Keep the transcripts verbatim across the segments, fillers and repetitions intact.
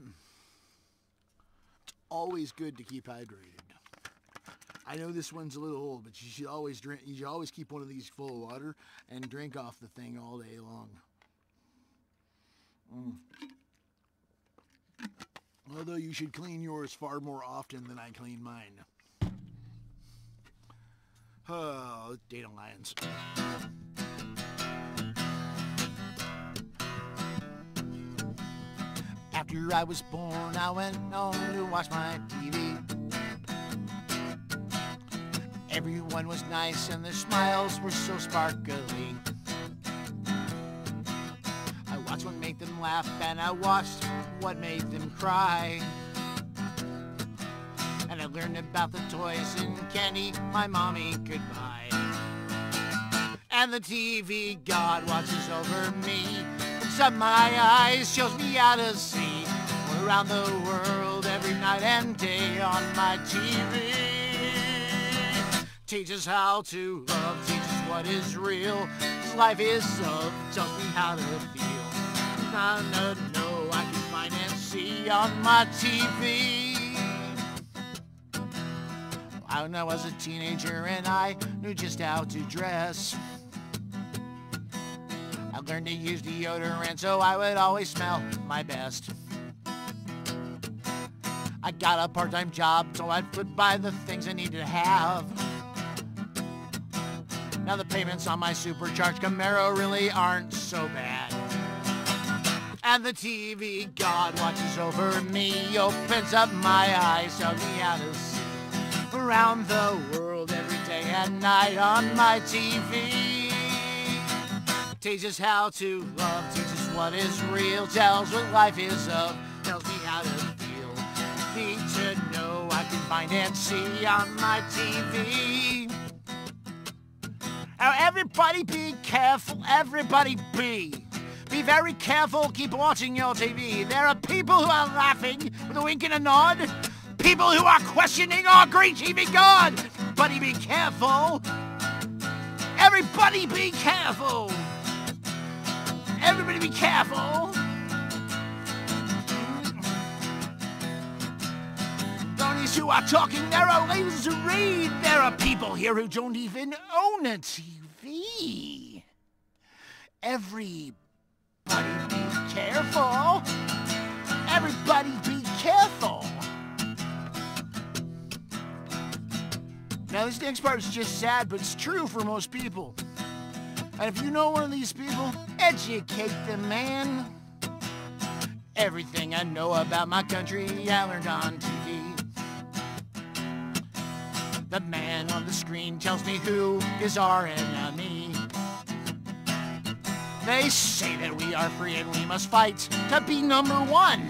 It's always good to keep hydrated. I know this one's a little old, but you should always drink. You should always keep one of these full of water and drink off the thing all day long. Mm. Although you should clean yours far more often than I clean mine. Oh, dandelions. After I was born, I went home to watch my T V. Everyone was nice and their smiles were so sparkly. I watched what made them laugh and I watched what made them cry. And I learned about the toys and candy my mommy could buy. And the T V god watches over me, looks up my eyes, shows me how to see around the world every night and day on my T V. Teaches how to love, teaches what is real. This life is love, tells me how to feel. I know, know I can find and see on my T V. When I was a teenager and I knew just how to dress, I learned to use deodorant so I would always smell my best. I got a part-time job so I'd put by the things I needed to have. Now the payments on my supercharged Camaro really aren't so bad. And the T V god watches over me, opens up my eyes, tells me how to see around the world every day and night on my T V. Teaches how to love, teaches what is real, tells what life is of, tells me how to feel. Need to know I can find and see on my T V. Now everybody be careful, everybody be. Be very careful, keep watching your T V. There are people who are laughing with a wink and a nod. People who are questioning our great T V god. Everybody be careful. Everybody be careful. Everybody be careful. Those who are talking, there are labels to read. There are people here who don't even own a T V. Everybody be careful. Everybody be careful. Now this next part is just sad, but it's true for most people. And if you know one of these people, educate them, man. Everything I know about my country, I learned on T V. The man on the screen tells me who is our enemy. They say that we are free and we must fight to be number one.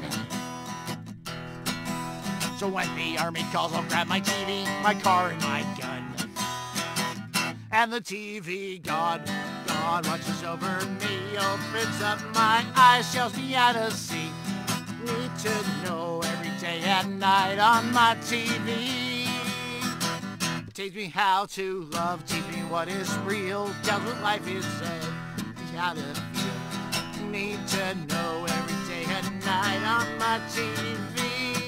So when the army calls, I'll grab my T V, my car, and my gun. And the T V god, God watches over me, opens up my eyes, tells me how to see. Need to know every day and night on my T V. Teach me how to love, teach me what is real, tells what life is of, how to feel. Need to know every day and night on my T V.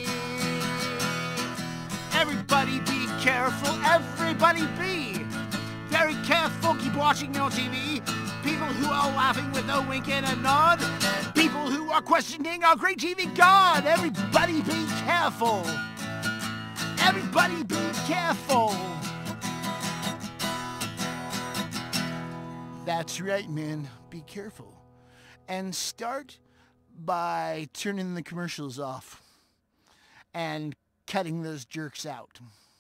Everybody be careful, everybody be very careful, keep watching your T V. People who are laughing with a wink and a nod. People who are questioning our great T V god. Everybody be careful. Everybody be careful. That's right, man. Be careful. And start by turning the commercials off and cutting those jerks out.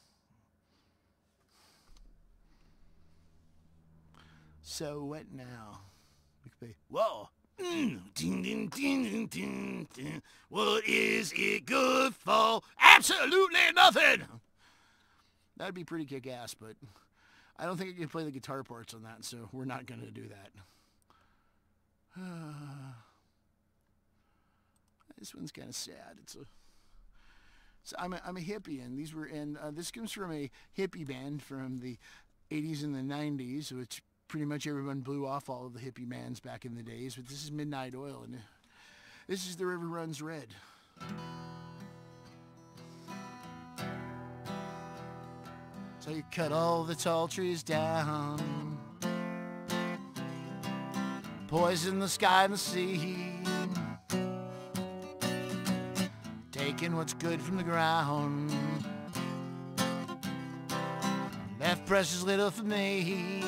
So what now? Whoa. Mm. Ding, ding, ding, ding, ding, ding. What is it good for? Absolutely nothing. That'd be pretty kick-ass, but I don't think I can play the guitar parts on that, so we're not going to do that. Uh, this one's kind of sad. It's a. So I'm a, I'm a hippie, and these were, and uh, this comes from a hippie band from the eighties and the nineties, which pretty much everyone blew off all of the hippie bands back in the days. But this is Midnight Oil, and this is The River Runs Red. So you cut all the tall trees down, poison the sky and the sea, taking what's good from the ground, left precious little for me.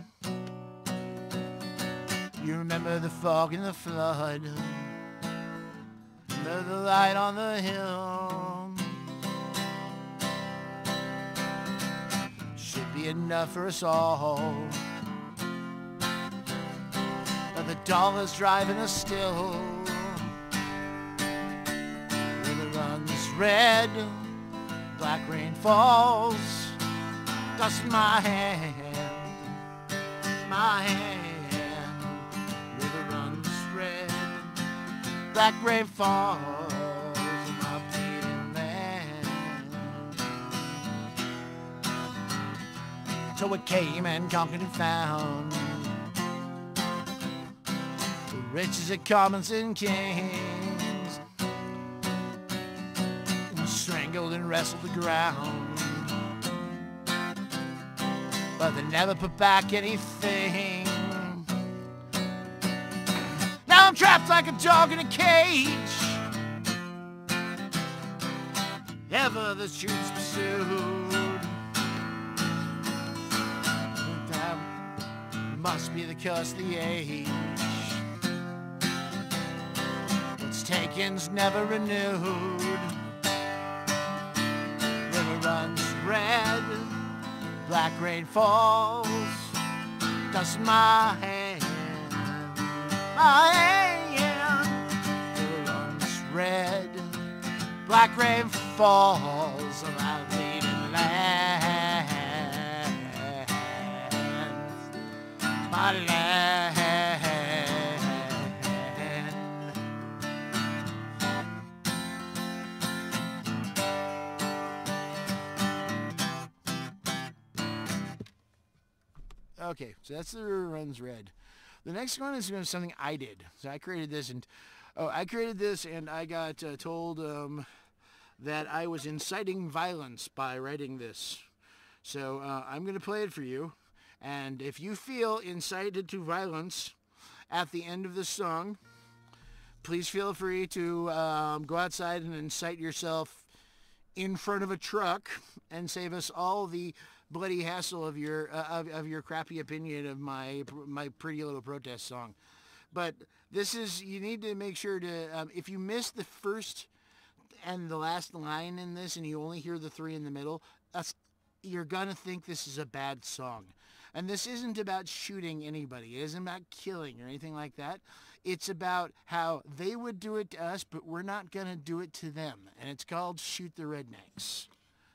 You remember the fog and the flood, remember the light on the hill. Should be enough for us all, but the dollar's driving us still. River runs red, black rain falls, dust in my hand, my hand. River runs red, black rain falls in my bleeding land. So it came and conquered and found the riches of commons and kings, and strangled and wrestled the ground, but they never put back anything. Now I'm trapped like a dog in a cage, ever the truth's pursued. That must be the curse of the age. What's taken's never renewed. River runs red, black rain falls, dust in my hand, my hand. River runs red, black rain falls on my bleeding land, my land. Okay, so that's the River Runs Red. The next one is something I did. So I created this, and oh, I created this, and I got uh, told um, that I was inciting violence by writing this. So uh, I'm going to play it for you, and if you feel incited to violence at the end of the song, please feel free to um, go outside and incite yourself in front of a truck and save us all the bloody hassle of your uh, of, of your crappy opinion of my my pretty little protest song. But this is, you need to make sure to um, if you miss the first and the last line in this and you only hear the three in the middle, that's, you're gonna think this is a bad song. And this isn't about shooting anybody. It isn't about killing or anything like that. It's about how they would do it to us, but we're not gonna do it to them. And it's called Shoot the Rednecks.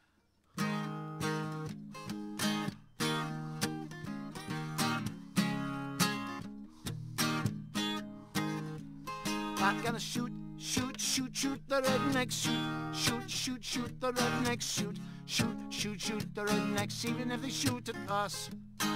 Not gonna shoot, shoot, shoot, shoot the rednecks, shoot, shoot, shoot, shoot the rednecks, shoot, shoot, shoot, shoot the rednecks, even if they shoot at us.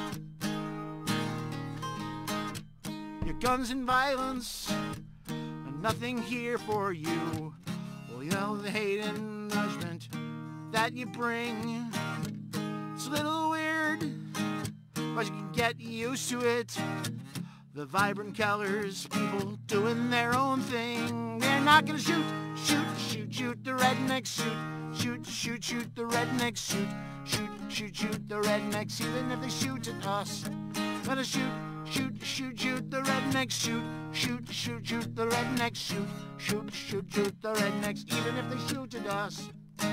Your guns and violence are nothing here for you. Well, you know the hate and judgment that you bring. It's a little weird, but you can get used to it. The vibrant colors, people doing their own thing. They're not gonna shoot, shoot, shoot, shoot the rednecks, shoot, shoot, shoot, shoot the rednecks, shoot, shoot, shoot, shoot the rednecks, even if they shoot at us. Gonna shoot, shoot, shoot, shoot the rednecks, shoot, shoot, shoot, shoot the rednecks, shoot, shoot, shoot, shoot the rednecks, even if they shoot at us.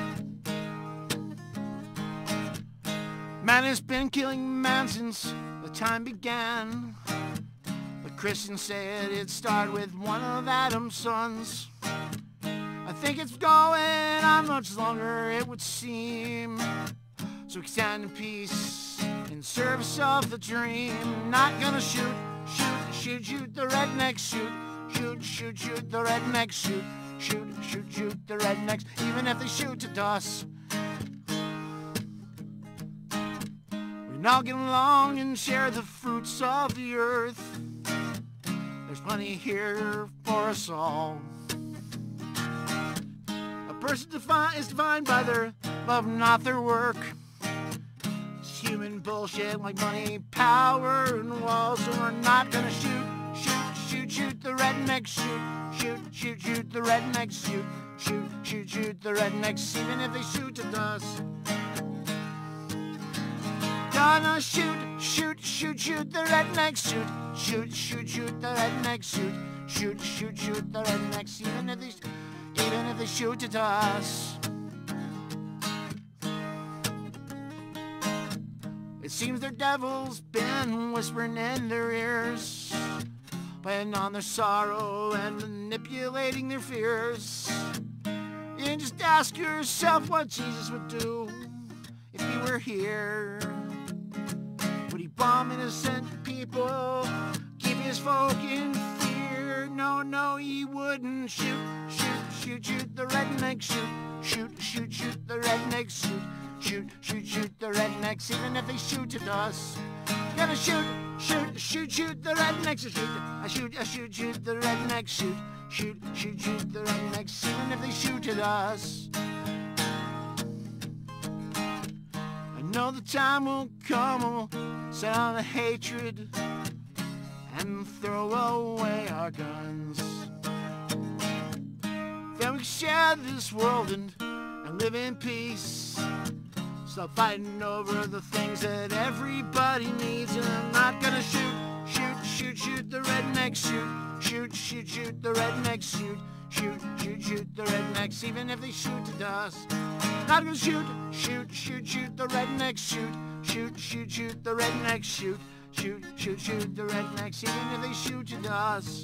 Man has been killing man since the time began. Christians said it started with one of Adam's sons. I think it's going on much longer, it would seem. So we stand in peace in service of the dream. Not gonna shoot, shoot, shoot, shoot the rednecks, shoot, shoot, shoot, shoot the rednecks, shoot, shoot, shoot, shoot the rednecks, even if they shoot at us. We all get along and share the fruits of the earth. There's plenty here for us all. person defi- is defined by their love, not their work. It's human bullshit like money, power, and walls. So we're not gonna shoot, shoot, shoot, shoot the rednecks. Shoot, shoot, shoot, shoot the rednecks. Shoot, shoot, shoot, shoot the rednecks. Even if they shoot at us. Gonna shoot, shoot, shoot, shoot the rednecks. Shoot, shoot, shoot, shoot the rednecks. Shoot, shoot, shoot, shoot the rednecks. Even if they, even if they shoot at us. It seems their devil's been whispering in their ears, playing on their sorrow and manipulating their fears. You can just ask yourself what Jesus would do if he were here. Would he bomb innocent people, keep his folk in fear? No, no, he wouldn't. Shoot, shoot, shoot, shoot the rednecks. Shoot, shoot, shoot, shoot the rednecks. Shoot, shoot, shoot, shoot the rednecks. Even if they shoot at us, gonna shoot, shoot, shoot, shoot the rednecks. Shoot, I shoot, I shoot, shoot the rednecks. Shoot, shoot, shoot, shoot the rednecks. Even if they shoot at us. I know the time will come, we'll set on the hatred and throw away our guns. Then we can share this world and, and live in peace. Stop fighting over the things that everybody needs. And I'm not gonna shoot, shoot, shoot, shoot the rednecks. Shoot, shoot, shoot, shoot the rednecks. Shoot, shoot, shoot, shoot the rednecks. Even if they shoot at us. Not gonna shoot, shoot, shoot, shoot the rednecks. Shoot, shoot, shoot, shoot the rednecks. Shoot, shoot, shoot, shoot the rednecks. Even if they shoot at us.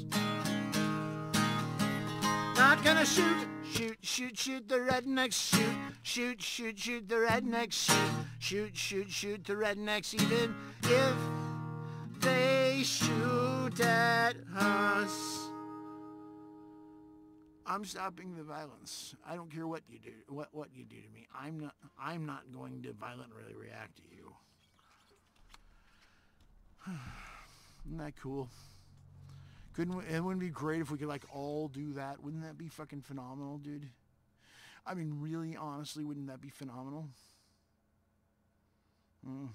Not gonna shoot, shoot, shoot, shoot the rednecks. Shoot, shoot, shoot, shoot the rednecks. Shoot, shoot, shoot, shoot the rednecks. Even if they shoot at us. I'm stopping the violence. I don't care what you do, what what you do to me. I'm not. I'm not going to violently react to you. Isn't that cool? Couldn't we, it wouldn't be great if we could like all do that? Wouldn't that be fucking phenomenal, dude? I mean, really, honestly, wouldn't that be phenomenal? Mm.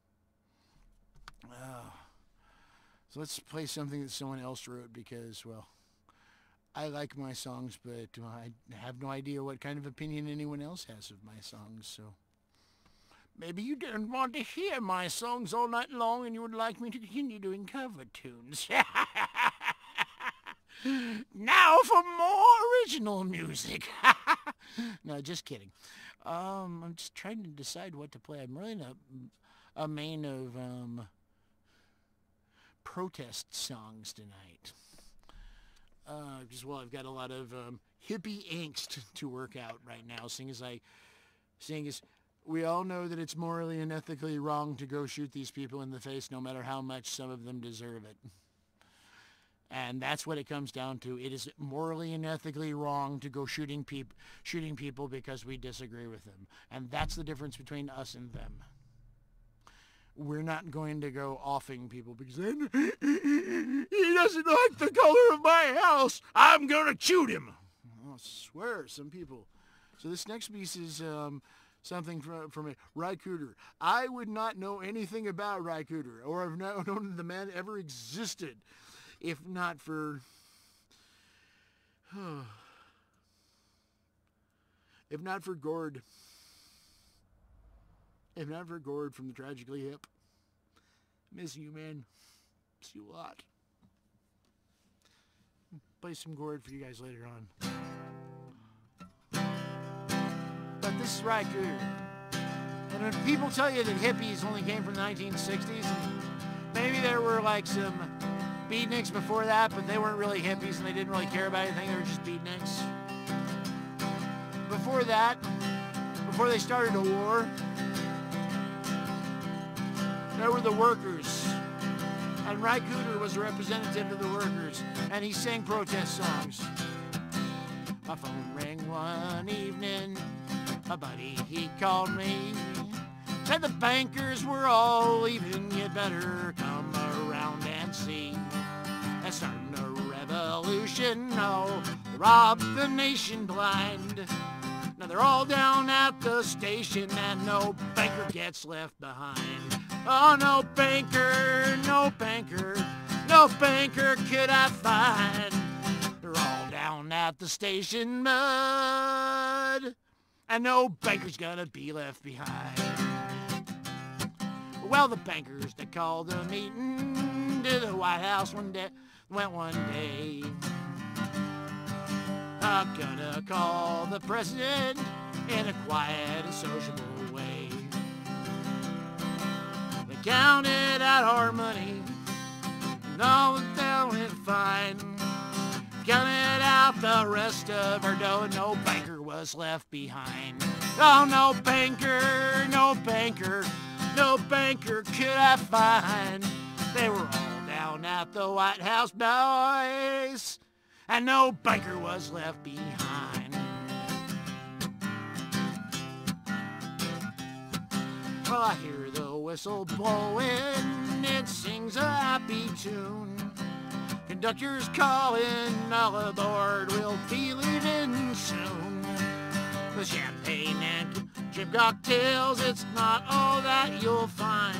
Uh, so let's play something that someone else wrote because, well, I like my songs, but I have no idea what kind of opinion anyone else has of my songs, so maybe you don't want to hear my songs all night long and you would like me to continue doing cover tunes. Now for more original music. No, just kidding. Um, I'm just trying to decide what to play. I'm really not a main of um, protest songs tonight. Uh, because, well, I've got a lot of um, hippie angst to work out right now, seeing as I, seeing as we all know that it's morally and ethically wrong to go shoot these people in the face, no matter how much some of them deserve it. And that's what it comes down to. It is morally and ethically wrong to go shooting peop- shooting people because we disagree with them. And that's the difference between us and them. We're not going to go offing people because then he doesn't like the color of my house. I'm going to shoot him. I swear, some people. So this next piece is um, something from, from a Ry Cooder. I would not know anything about Ry Cooder, or have not known the man ever existed if not for... if not for Gord. If not for Gord from the Tragically Hip. Miss you, man. Miss you a lot. Play some Gord for you guys later on. But this is Ry Cooder. And when people tell you that hippies only came from the nineteen sixties, and maybe there were like some beatniks before that, but they weren't really hippies and they didn't really care about anything, they were just beatniks. Before that, before they started a war, there were the workers. And Ry Cooder was a representative of the workers, and he sang protest songs. My phone rang one evening, a buddy, he called me, said the bankers were all leaving, you better come around and see. They're starting a revolution, no, they robbed the nation blind. They're all down at the station and no banker gets left behind. Oh, no banker, no banker, no banker could I find. They're all down at the station, mud, and no banker's gonna be left behind. Well, the bankers that called a meeting to the White House one day went one day. I'm gonna call the president in a quiet and sociable way. They counted out our money and all was down and fine. Counted out the rest of our dough and no banker was left behind. Oh, no banker, no banker, no banker could I find. They were all down at the White House, boys, and no banker was left behind. Well, I hear the whistle blowing, it sings a happy tune. Conductor's calling, all aboard, we'll be leaving soon. The champagne and chip cocktails, it's not all that you'll find.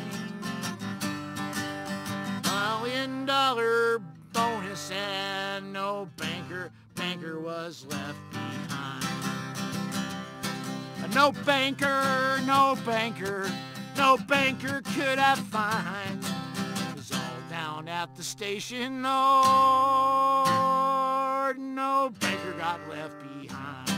Million dollar bonus and no banker, banker was left behind. No banker, no banker, no banker could I find. It was all down at the station, Lord, no banker got left behind.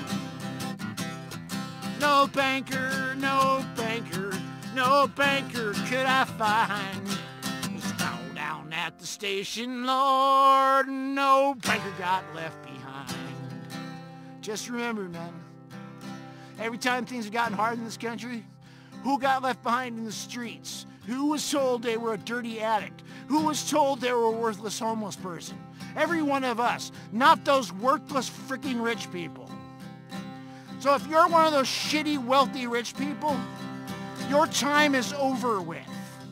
No banker, no banker, no banker could I find. It was all down at the station, Lord, no banker got left behind. Just remember, man, every time things have gotten hard in this country, who got left behind in the streets? Who was told they were a dirty addict? Who was told they were a worthless homeless person? Every one of us, not those worthless freaking rich people. So if you're one of those shitty, wealthy, rich people, your time is over with.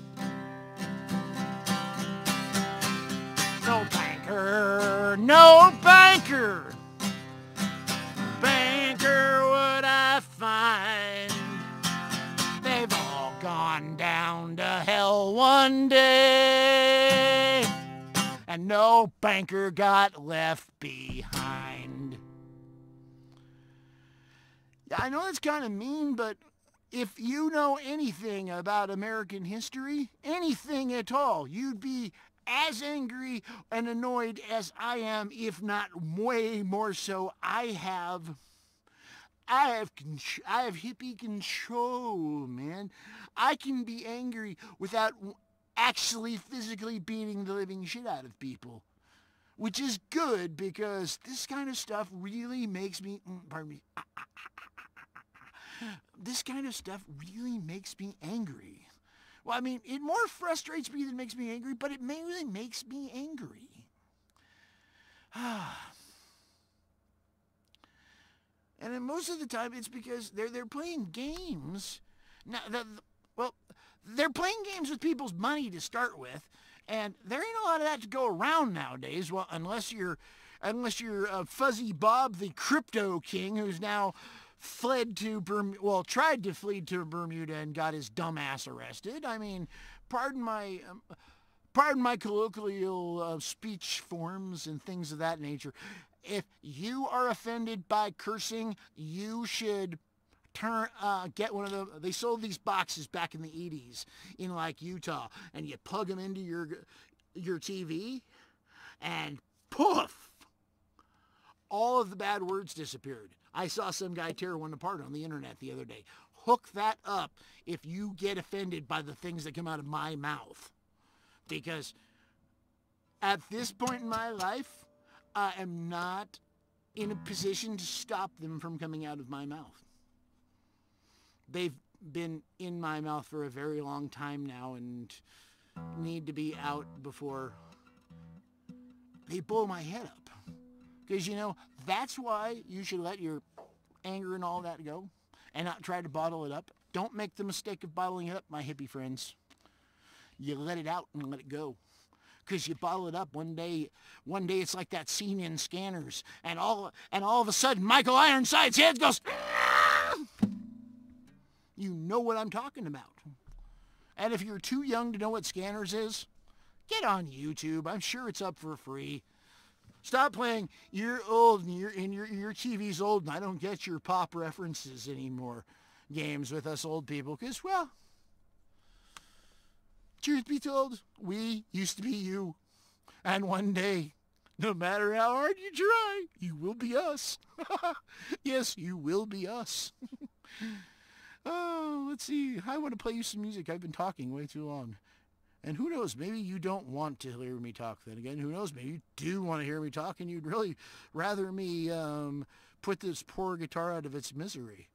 No banker, no banker, banker would I find. They've all gone down to hell one day, and no banker got left behind. Yeah, I know that's kind of mean, but if you know anything about American history, anything at all, you'd be as angry and annoyed as I am, if not way more so. I have, I have, I have hippie control, man. I can be angry without actually physically beating the living shit out of people, which is good because this kind of stuff really makes me, pardon me, this kind of stuff really makes me angry. Well, I mean, it more frustrates me than makes me angry, but it really makes me angry. And then most of the time, it's because they're they're playing games. Now, the, well, they're playing games with people's money to start with, and there ain't a lot of that to go around nowadays. Well, unless you're, unless you're uh, Fuzzy Bob, the crypto king, who's now fled to Bermuda, well, tried to flee to Bermuda and got his dumb ass arrested. I mean, pardon my, um, pardon my colloquial uh, speech forms and things of that nature. If you are offended by cursing, you should turn, uh, get one of the, they sold these boxes back in the eighties in like Utah, and you plug them into your, your T V, and poof, all of the bad words disappeared. I saw some guy tear one apart on the internet the other day. Hook that up if you get offended by the things that come out of my mouth. Because at this point in my life, I am not in a position to stop them from coming out of my mouth. They've been in my mouth for a very long time now and need to be out before they blow my head up. Because, you know, that's why you should let your anger and all that go and not try to bottle it up. Don't make the mistake of bottling it up, my hippie friends. You let it out and let it go. Because you bottle it up one day, one day it's like that scene in Scanners, and all and all of a sudden Michael Ironside's head goes, you know what I'm talking about. And if you're too young to know what Scanners is, get on YouTube. I'm sure it's up for free. Stop playing, you're old and, you're, and your, your T V's old and I don't get your pop references anymore games with us old people. Because, well, truth be told, we used to be you. And one day, no matter how hard you try, you will be us. Yes, you will be us. Oh, let's see. I want to play you some music. I've been talking way too long. And who knows, maybe you don't want to hear me talk then again. Who knows, maybe you do want to hear me talk and you'd really rather me um, put this poor guitar out of its misery.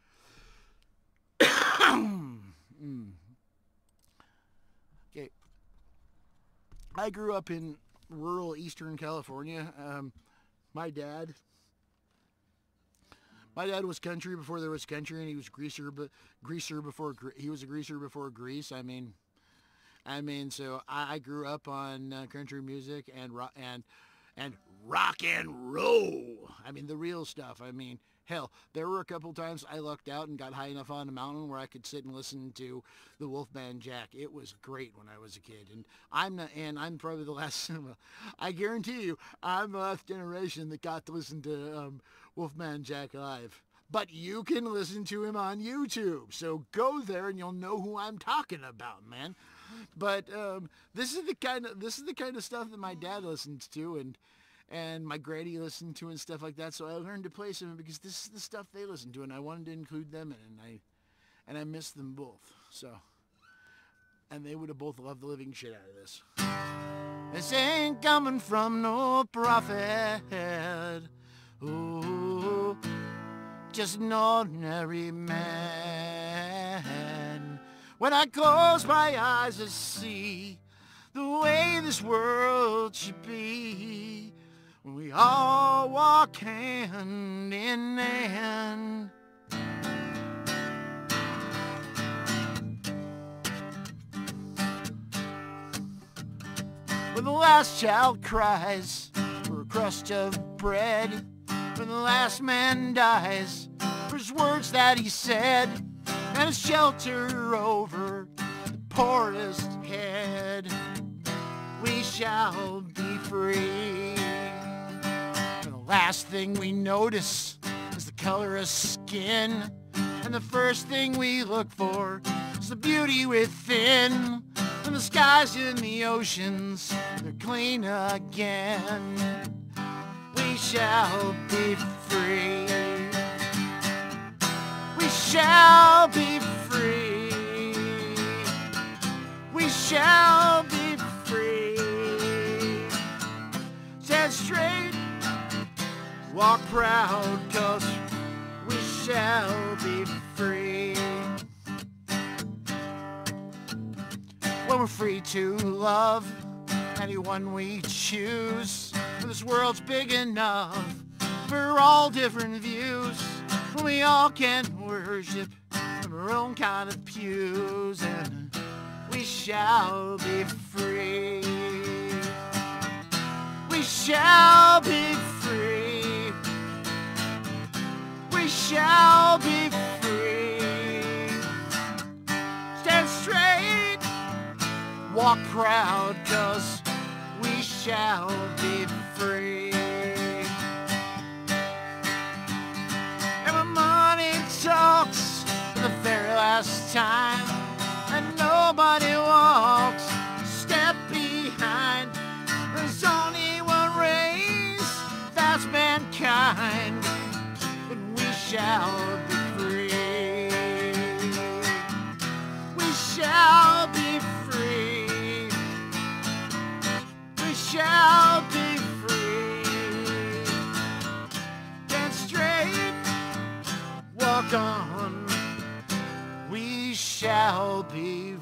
mm. Okay. I grew up in rural Eastern California. Um, my dad... My dad was country before there was country, and he was greaser, but greaser before he was a greaser before grease. I mean, I mean, so I, I grew up on uh, country music and rock and and rock and roll. I mean, the real stuff. I mean, hell, there were a couple times I lucked out and got high enough on a mountain where I could sit and listen to the Wolfman Jack. It was great when I was a kid, and I'm not, and I'm probably the last. I guarantee you, I'm the last generation that got to listen to um, Wolfman Jack live. But you can listen to him on YouTube, so go there and you'll know who I'm talking about, man. But um, this is the kind of this is the kind of stuff that my dad listens to, and and my granny listened to and stuff like that. So I learned to play some because this is the stuff they listen to, and I wanted to include them in it, and I and I miss them both. So, and they would have both loved the living shit out of this. This ain't coming from no prophet. Ooh, just an ordinary man. When I close my eyes, I see the way this world should be. We all walk hand in hand. When the last child cries for a crust of bread, when the last man dies for his words that he said, and a shelter over the poorest head, we shall be free. And the last thing we notice is the color of skin, and the first thing we look for is the beauty within. And the skies and the oceans, they're clean again. We shall be free. We shall be free. We shall be free. Stand straight, walk proud, 'cause we shall be free. When we're free to love anyone we choose, when this world's big enough for all different views, when we all can worship from our own kind of pews, and we shall be free. We shall be free. We shall be free. Stand straight, walk proud, 'cause we shall be free. And when money talks for the very last time, and nobody walks a step behind, there's only one race, that's mankind, and we shall be free. We shall be free. We shall be free. Stand straight, walk on. We shall be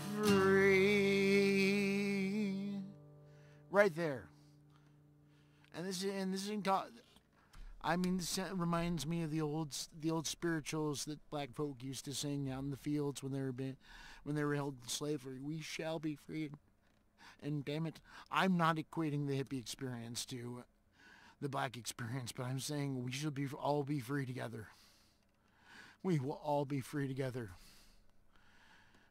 free. Right there. And this is, and this is in God. I mean, this reminds me of the old the old spirituals that black folk used to sing out in the fields when they were been, when they were held in slavery. We shall be free. And damn it, I'm not equating the hippie experience to the black experience, but I'm saying we should be all be free together. We will all be free together.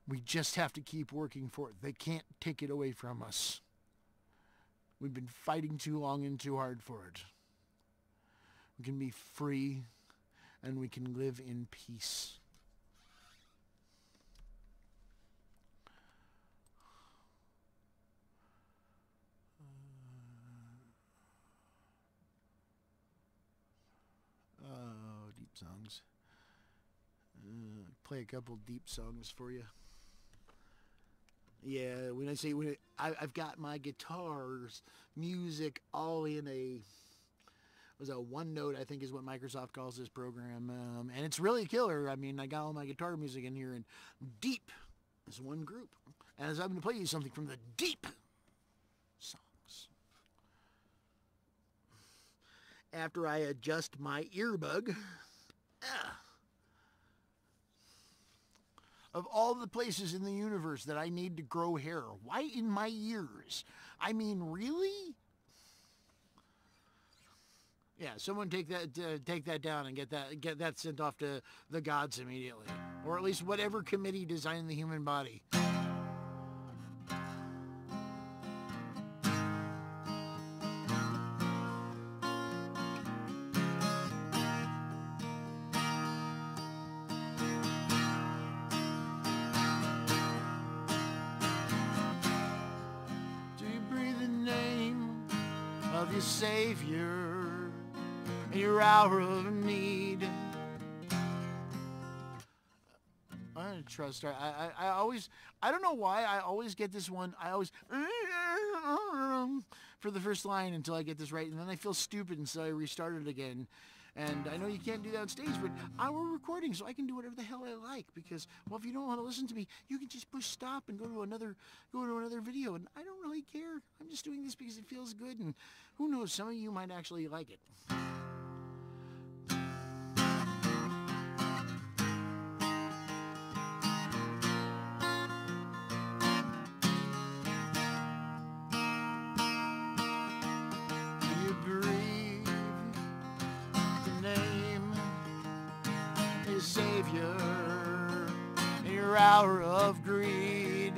We just have to keep working for it. They can't take it away from us. We've been fighting too long and too hard for it. We can be free and we can live in peace. Oh, deep songs. Uh, play a couple deep songs for you. Yeah, when I say when it, I, I've got my guitars, music all in a was a one note, I think is what Microsoft calls this program, um, and it's really killer. I mean, I got all my guitar music in here, and deep is one group. And as I'm going to play you something from the deep songs. After I adjust my earbud. Ah, of all the places in the universe that I need to grow hair, why in my ears? I mean, really? Yeah, someone take that uh, take that down and get that get that sent off to the gods immediately, or at least whatever committee designed the human body. Of your Savior in your hour of need. I trust her. I, I, I always, I don't know why, I always get this one, I always, for the first line until I get this right, and then I feel stupid, and so I restart it again. And I know you can't do that on stage, but I we're recording, so I can do whatever the hell I like. Because, well, if you don't want to listen to me, you can just push stop and go to another, go to another video. And I don't really care. I'm just doing this because it feels good, and who knows? Some of you might actually like it. You breathe the name, His Savior, in your hour of greed,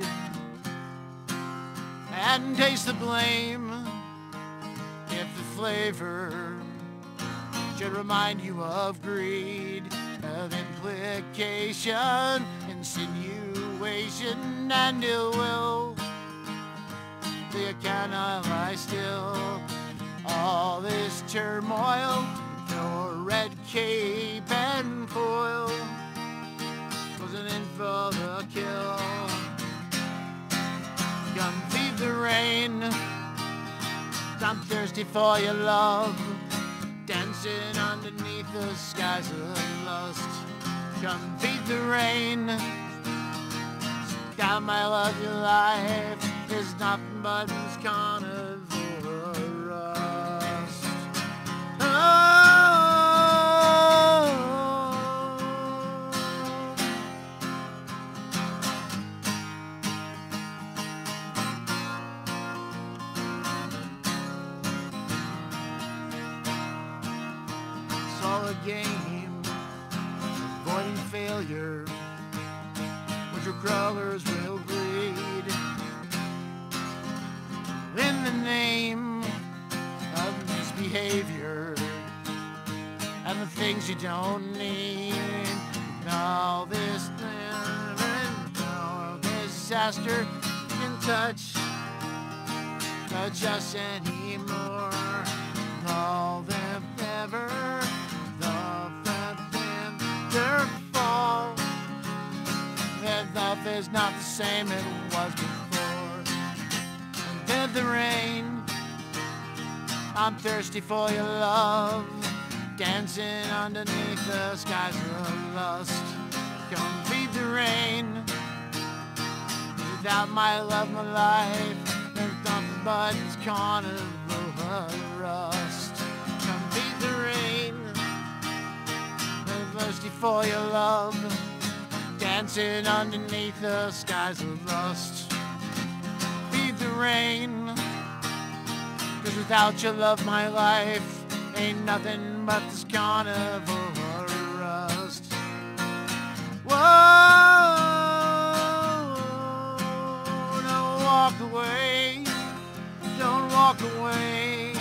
and taste the blame. If the flavor should remind you of greed, of implication, insinuation, and ill will, the account I lie still. All this turmoil, your red cape and foil, wasn't in for the kill. Come feed the rain, I'm thirsty for your love, dancing underneath the skies of lust. Come feed the rain, God, my love, your life is nothing but this carnivore rust. Oh, all a game, avoiding failure, which your crawlers will breed. In the name of misbehavior and the things you don't need. And all this and all this disaster you can touch, touch us anymore. All them ever. Fall. That love is not the same it was before. Amid the rain, I'm thirsty for your love, dancing underneath the skies of lust. Come feed the rain. Without my love, my life, there's nothing but this carnival rust. Come feed the rain. Thirsty for your love, dancing underneath the skies of lust. Feed the rain, cause without your love my life ain't nothing but this carnival rust. Whoa, walk away, don't walk away.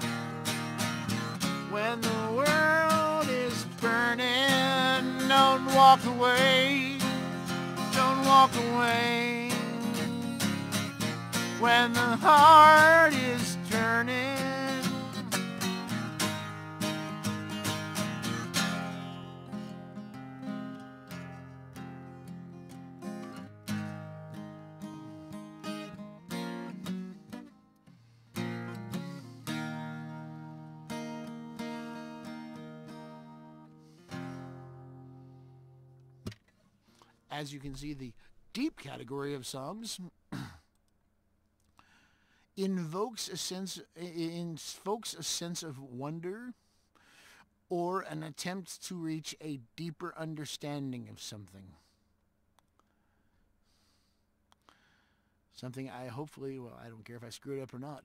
When the world is burning, don't walk away, don't walk away. When the heart is turning, as you can see, the deep category of songs invokes a sense invokes a sense of wonder or an attempt to reach a deeper understanding of something. Something I hopefully, well, I don't care if I screw it up or not.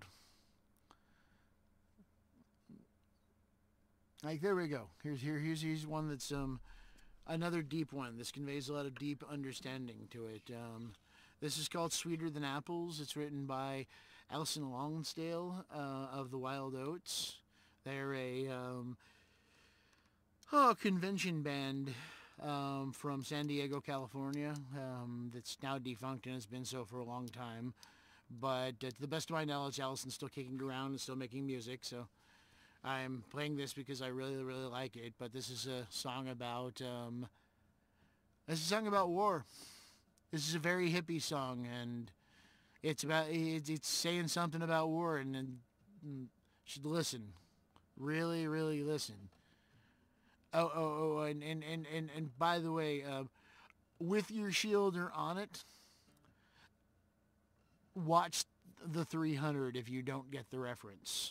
Like, there we go. Here's here here's here's one that's um another deep one. This conveys a lot of deep understanding to it. Um, this is called Sweeter Than Apples. It's written by Alison Longsdale uh, of the Wild Oats. They're a um, oh, convention band um, from San Diego, California, um, that's now defunct and has been so for a long time. But uh, to the best of my knowledge, Alison's still kicking around and still making music, so I'm playing this because I really, really like it. But this is a song about um, this is a song about war. This is a very hippie song, and it's about it's, it's saying something about war, and, and you should listen, really, really listen. Oh, oh, oh, and and and and, and by the way, uh, With Your Shield or On It, watch the three hundred if you don't get the reference.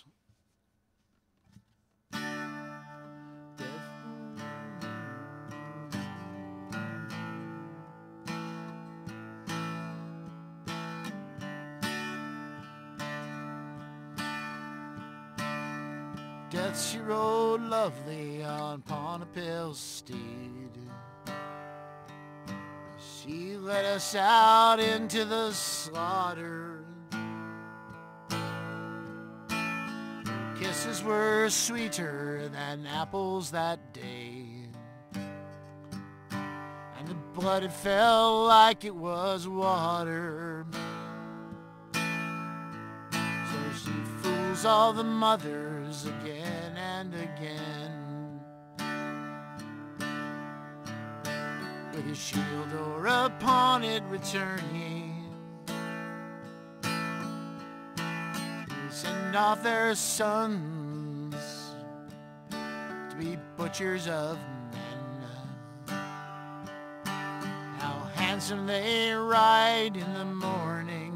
Death she rode lovely on Ponapil's steed. She led us out into the slaughter. Kisses were sweeter than apples that day, and the blood it fell like it was water. So she fools all the mothers again and again, with his shield or upon it return ye. Send off their sons to be butchers of men. How handsome they ride in the morning,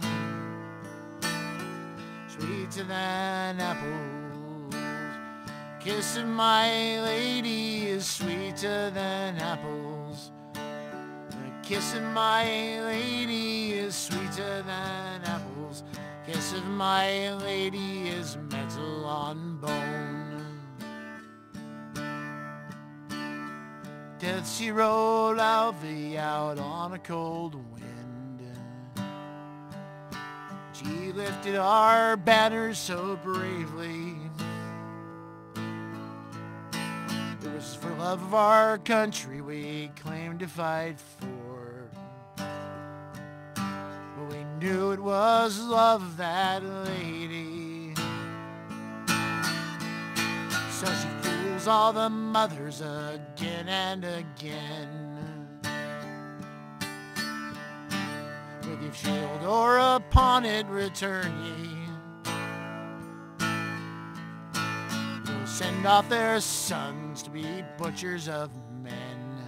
sweeter than apples. Kiss of my lady is sweeter than apples. The kiss of my lady is sweeter than apples. Kiss of my lady is metal on bone. Death she rode Alvy out on a cold wind. She lifted our banners so bravely. It was for love of our country we claimed to fight for. Knew it was love of that lady. So she fools all the mothers again and again. With your shield or upon it return ye. We'll send off their sons to be butchers of men.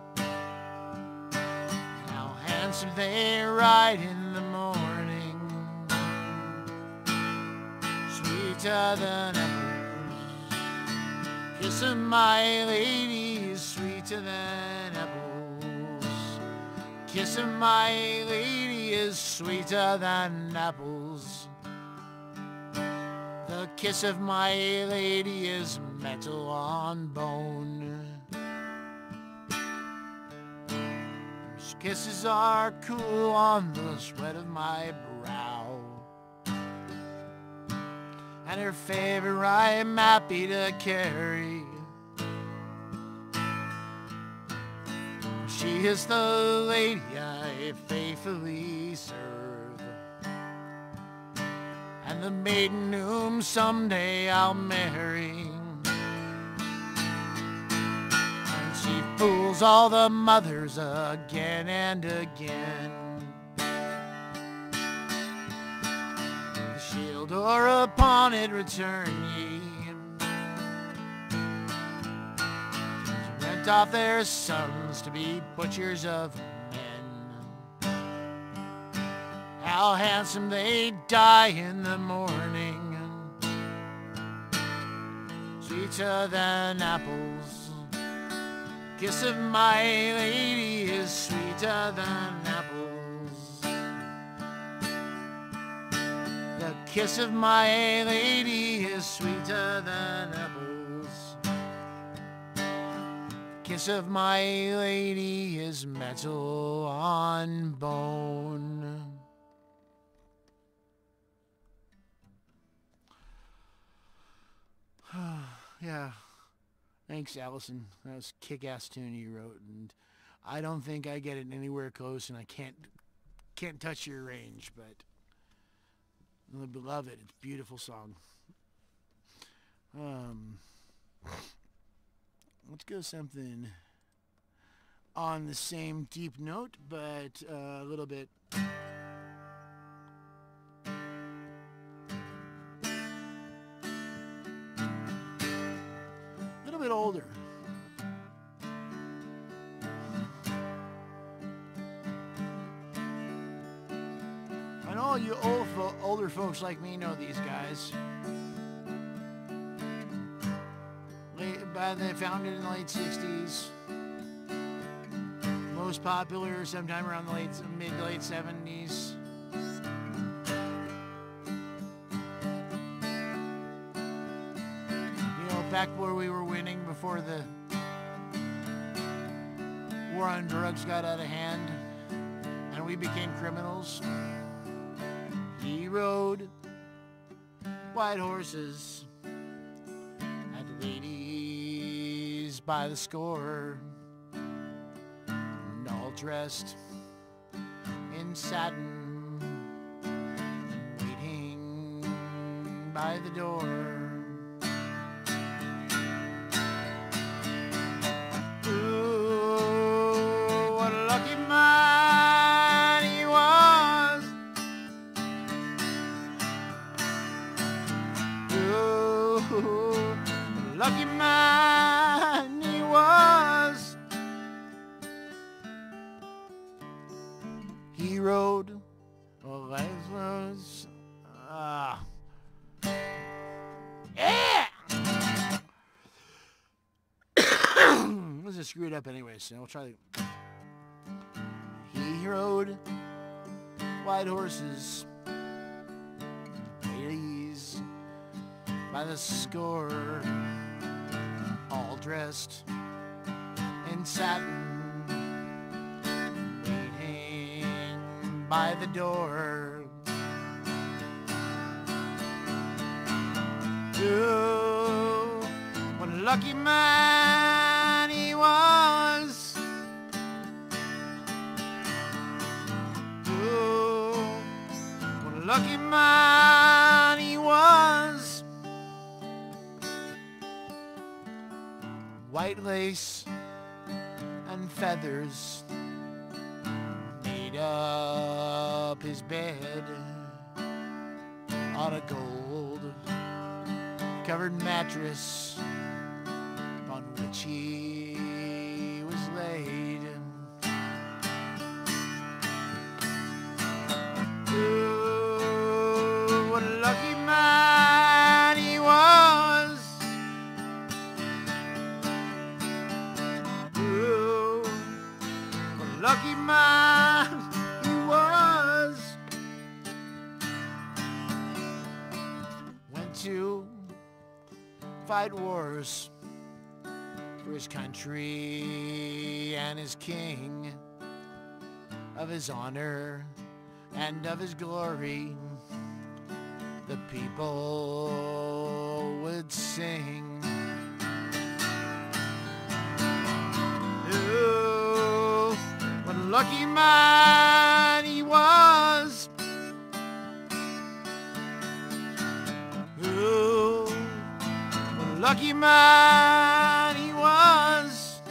How handsome they ride in the morning, sweeter than apples. Kiss of my lady is sweeter than apples. Kiss of my lady is sweeter than apples. The kiss of my lady is metal on bone. Kisses are cool on the sweat of my brow. And her favor I am happy to carry. She is the lady I faithfully serve, and the maiden whom someday I'll marry. And she fools all the mothers again and again. The shield or upon it return ye. Rent off their sons to be butchers of men. How handsome they die in the morning, sweeter than apples. Kiss of my lady is sweeter than apples. The kiss of my lady is sweeter than apples. Kiss of my lady is metal on bone. Yeah. Thanks, Allison. That was a kick-ass tune you wrote, and I don't think I get it anywhere close, and I can't can't touch your range, but I love it. It's a beautiful song. Um, let's go something on the same deep note, but uh, a little bit. A little bit older. I know you old fo- older folks like me know these guys. Late, by they founded in the late sixties. Most popular sometime around the late mid to late seventies. Back where we were winning before the war on drugs got out of hand and we became criminals. He rode white horses at the ladies by the score, and all dressed in satin and waiting by the door. Lucky man he was. He rode oh Lazarus. Ah. Yeah. Let's just screw it up anyway, so we'll try to. He rode white horses, ladies by the score, all dressed in satin, waiting by the door. Oh, what a lucky man he was. Oh, what a lucky man he was. White lace and feathers made up his bed on a gold covered mattress on which he was laid. Ooh, what a lucky man he was. Ooh, what a lucky man he was. Went to fight wars for his country and his king. of his honor and of his glory, the people would sing. Ooh, what a lucky man he was. Ooh, what a lucky man he was.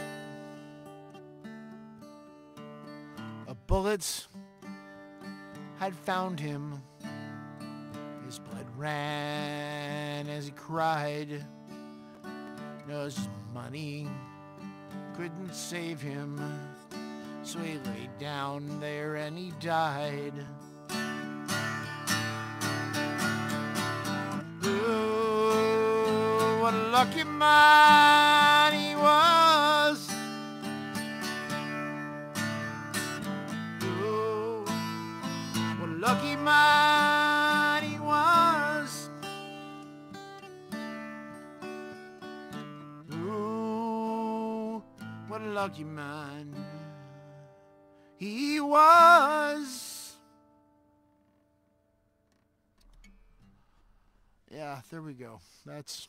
A bullet had found him. His blood ran as he cried. No, his money couldn't save him, so he laid down there and he died. Ooh, what a lucky man he was. Ooh, what a lucky man he was. Ooh, what a lucky man he was. Yeah, there we go. That's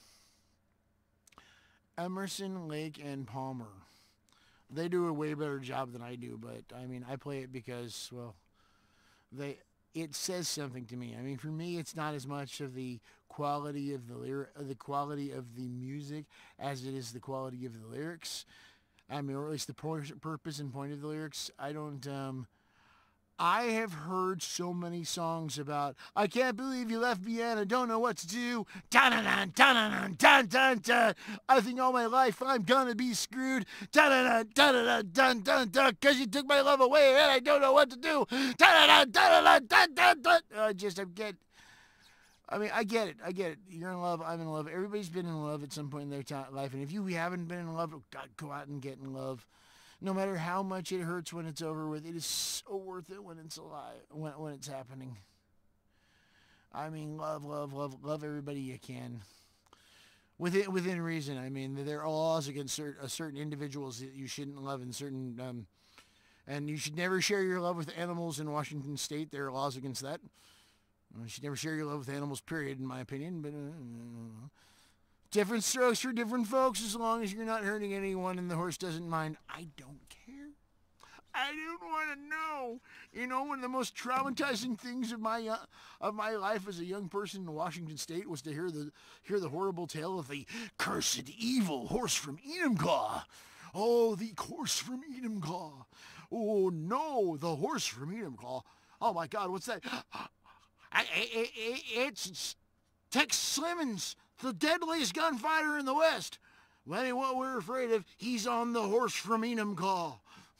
Emerson, Lake, and Palmer. They do a way better job than I do, but I mean, I play it because, well, they it says something to me. I mean, for me, it's not as much of the quality of the lyric, the quality of the music, as it is the quality of the lyrics. I mean, or at least the purpose and point of the lyrics. I don't, um, I have heard so many songs about, I can't believe you left me and I don't know what to do. Dun-dun-dun, dun-dun-dun, dun-dun-dun. I think all my life I'm gonna be screwed. Dun-dun-dun, dun-dun-dun, dun-dun-dun, cause you took my love away and I don't know what to do. Dun-dun-dun, dun-dun-dun, dun-dun-dun. I just, I get, I mean, I get it. I get it. You're in love. I'm in love. Everybody's been in love at some point in their t- life. And if you haven't been in love, oh God, go out and get in love. No matter how much it hurts when it's over with, it is so worth it when it's alive, when, when it's happening. I mean, love, love, love, love everybody you can. Within, within reason. I mean, there are laws against certain, uh, certain individuals that you shouldn't love in certain, um, and you should never share your love with animals in Washington State. There are laws against that. You should never share your love with animals, period, in my opinion. But uh, different strokes for different folks, as long as you're not hurting anyone and the horse doesn't mind. I don't care. I don't want to know. You know, one of the most traumatizing things of my uh, of my life as a young person in Washington State was to hear the hear the horrible tale of the cursed, evil horse from Enumclaw. Oh, the horse from Enumclaw. Oh no, the horse from Enumclaw. Oh my God, what's that? I, I, I, it's Tex Slimmons, the deadliest gunfighter in the West. Well, ain't what we're afraid of. He's on the horse from Enumclaw.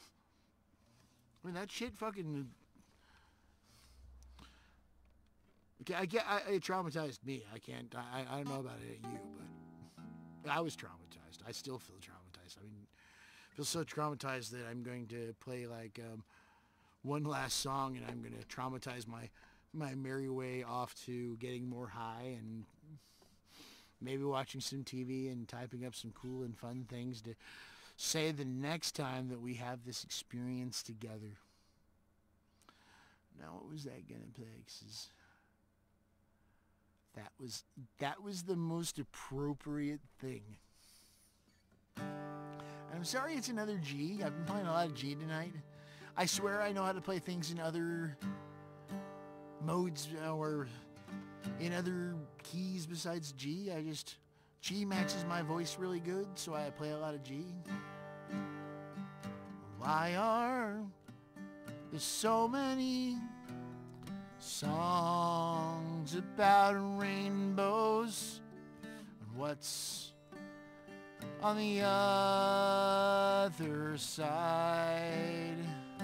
I mean, that shit fucking... Okay, I get, I, it traumatized me. I can't, I, I don't know about it, you, but I was traumatized. I still feel traumatized. I mean, I feel so traumatized that I'm going to play, like, um, one last song, and I'm going to traumatize my... my merry way off to getting more high and maybe watching some T V and typing up some cool and fun things to say the next time that we have this experience together. Now, what was that gonna play? 'Cause that was that was the most appropriate thing. I'm sorry it's another G. I've been playing a lot of G tonight. I swear I know how to play things in other modes or in other keys besides G. I just, G matches my voice really good, so I play a lot of G. Why are there so many songs about rainbows? And what's on the other side?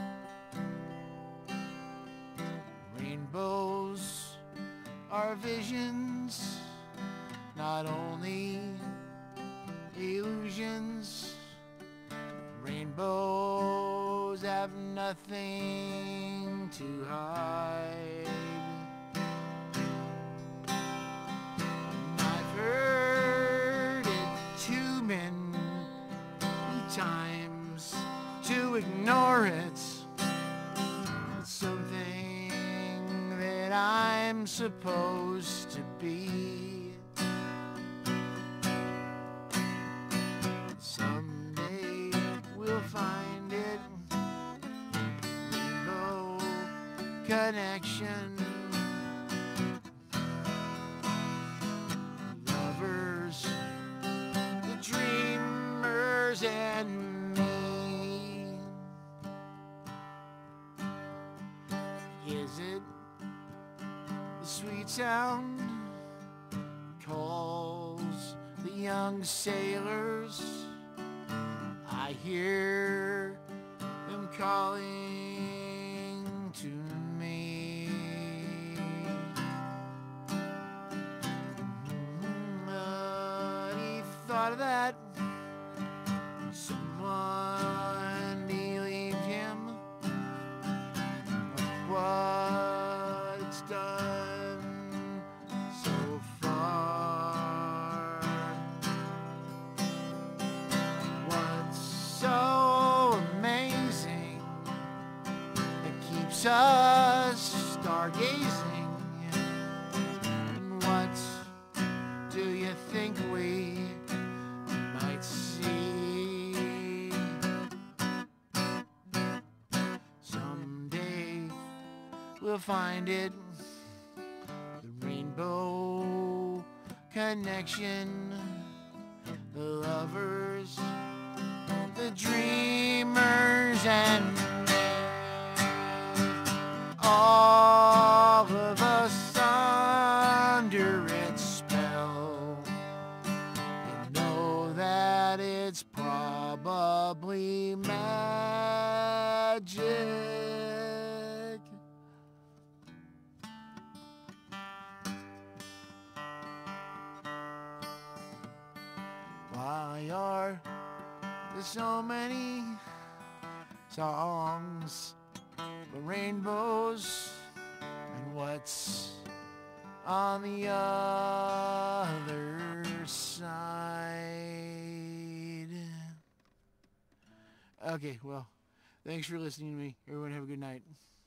Rainbows are visions, not only illusions. Rainbows have nothing to hide. I've heard it too many times to ignore it. something that I'm supposed to be. Someday we'll find it. Rainbow connection. Lovers, the dreamers, and me. Is it the sweet sound calls the young sailors? I hear them calling to me. Nobody thought of that. Someone believed him. What it's done so far. What's so amazing that keeps us stargazing? And what do you think we might see? Someday we'll find it, the rainbow connection, the lovers, the dreamers, and me. All of us under its spell. You know that it's probably magic. Why are there so many songs for rainbows? And what's on the other side? Okay, well, thanks for listening to me. Everyone have a good night.